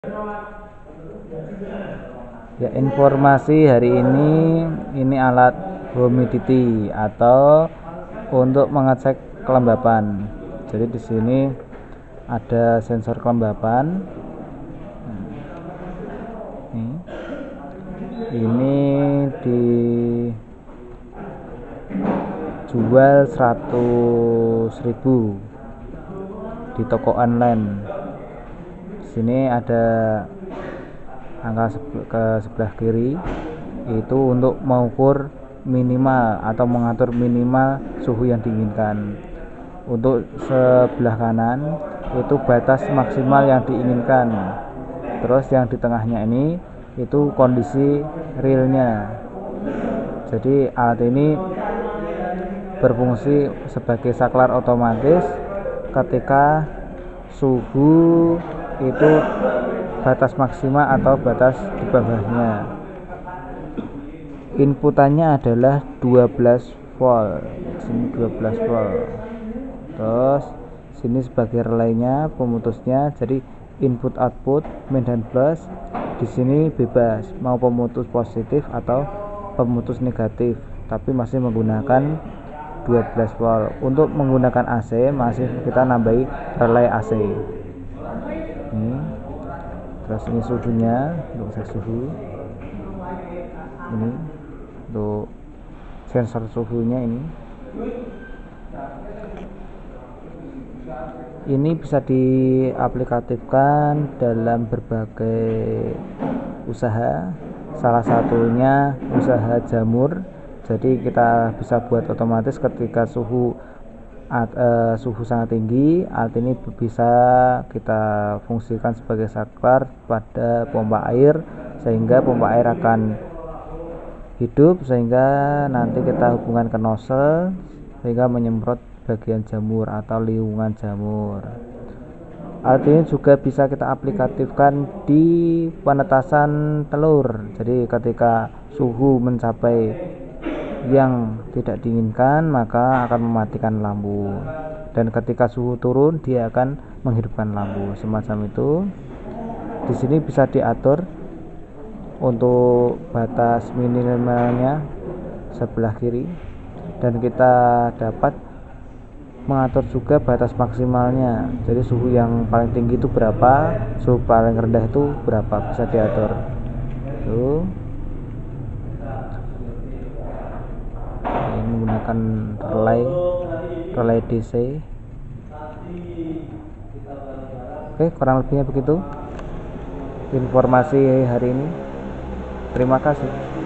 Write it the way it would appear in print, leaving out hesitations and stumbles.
Ya, informasi hari ini alat humidity atau untuk mengecek kelembapan. Jadi di sini ada sensor kelembapan. Ini dijual 100.000 di toko online. Di sini ada angka ke sebelah kiri, itu untuk mengukur minimal atau mengatur minimal suhu yang diinginkan. Untuk sebelah kanan itu batas maksimal yang diinginkan. Terus yang di tengahnya ini itu kondisi realnya. Jadi alat ini berfungsi sebagai saklar otomatis ketika suhu itu batas maksimal atau batas di bawahnya. Inputannya adalah 12 volt. Sini 12 volt. Terus sini sebagai relaynya, pemutusnya. Jadi input output min dan plus. Di sini bebas mau pemutus positif atau pemutus negatif, tapi masih menggunakan 12 volt. Untuk menggunakan AC masih kita nambahi relay AC. Terus ini suhunya untuk cek suhu. Ini untuk sensor suhunya ini. Ini bisa diaplikatifkan dalam berbagai usaha. Salah satunya usaha jamur. Jadi kita bisa buat otomatis ketika suhu sangat tinggi, alat ini bisa kita fungsikan sebagai saklar pada pompa air, sehingga pompa air akan hidup, sehingga nanti kita hubungkan ke nozzle sehingga menyemprot bagian jamur atau lingkungan jamur. Alat ini juga bisa kita aplikatifkan di penetasan telur. Jadi ketika suhu mencapai yang tidak diinginkan, maka akan mematikan lampu, dan ketika suhu turun dia akan menghidupkan lampu, semacam itu. Di sini bisa diatur untuk batas minimalnya sebelah kiri, dan kita dapat mengatur juga batas maksimalnya. Jadi suhu yang paling tinggi itu berapa, suhu paling rendah itu berapa, bisa diatur. Tuh. Menggunakan relay DC. Oke, kurang lebihnya begitu informasi hari ini. Terima kasih.